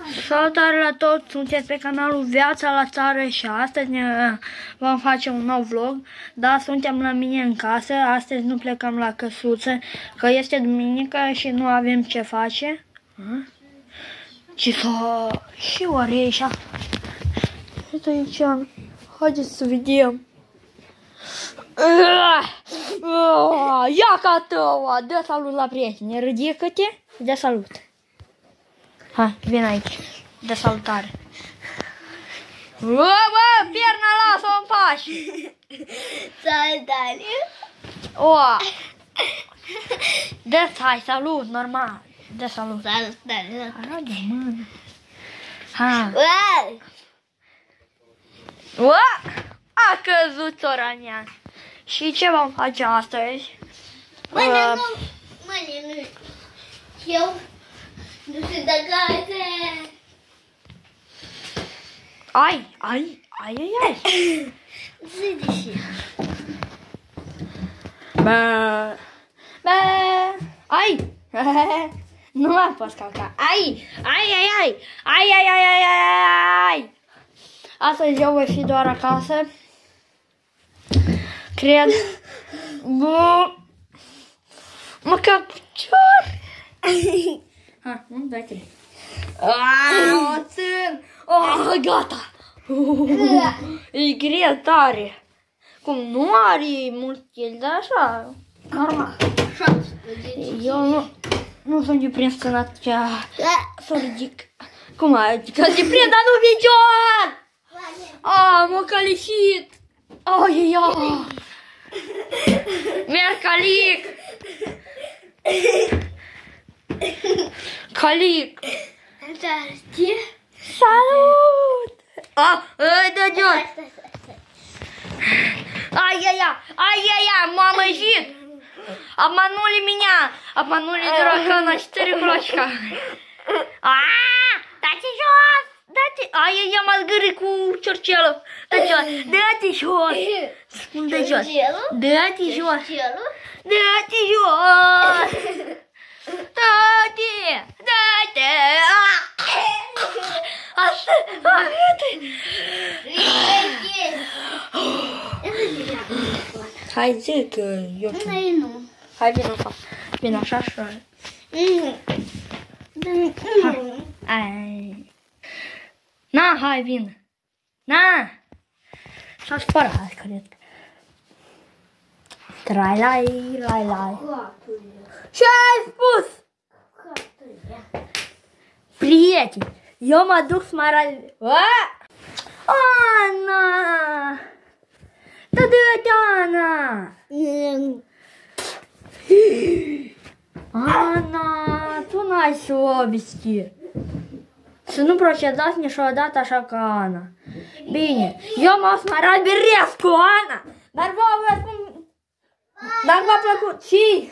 Salutare la toți, sunteți pe canalul Viața la Țară și astăzi ne vom face un nou vlog. Da, suntem la mine în casă, astăzi nu plecăm la căsuță, că este duminică și nu avem ce face. Și Oreșa. Uite aici, haideți să vedem. Ia ca tăua, dă salut la prieteni, ridică-te, dă salut. Hai, vin aici, de salutare. Bă, pierna lasă-o în pași. Salutare. Dă-ți, hai, salut, normal. Dă salut. Salutare. Arăt de mână. Ha. A căzut țoranean. Și ce vom face astăzi? Mâine nu. Eu nu sunt de casă. Ai. Zi de și. Bă. Ai. Nu mai poți calca. Ai. Astăzi eu voi fi doar acasă. Cred. Bă. Mă cap picior. Ha, nu, dai-te. O țin. Gata. E greu tare. Cum nu are mult chel, dar așa, normal. Eu nu sunt deprins în aceea să ridic. Cum adică deprins, dar nu picior! M-a calișit! Merg calic! Calic! Salut! Dă jos! M-a măjit! Обманули меня! Обманули дурака на 4 клочка! Дайте jos! Я m-am zgârit cu ciorcelul! Dă-te jos! Spune jos! Dă-te jos! Dă-te jos! Dă-te! Hai zi că eu... Nu. Hai vin în față. Vin așa și... Na, hai vin. Na! S-a spărat, cred. Trai-lai. Ce-ai spus? Prieteni, eu mă duc smarali... Ana! Dă-te, Ana! Ana, tu n-ai совести. Să nu procedați niciodată așa ca Ana. Bine, eu m-am smarat beresc cu Ana. Dar vă spun... Dar v-a plăcut și...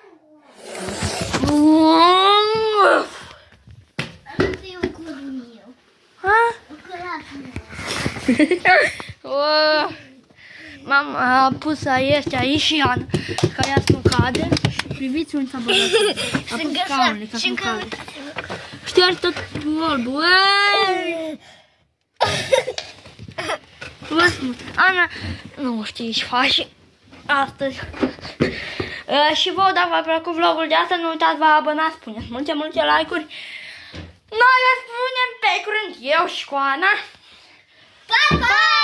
M-am pus aici și Ana, ca ea să nu cadă. Priviți unde s-a băgat. A pus scaunele ca să nu cadă. Ștergi tot albul. Vă spun, Ana nu știi ce faci astăzi. Și vouă, dacă v-a plăcut vlogul de astăzi, nu uitați, vă abonați, puneți multe like-uri. Noi vă spunem pe curând, eu și cu Ana. Pa, pa!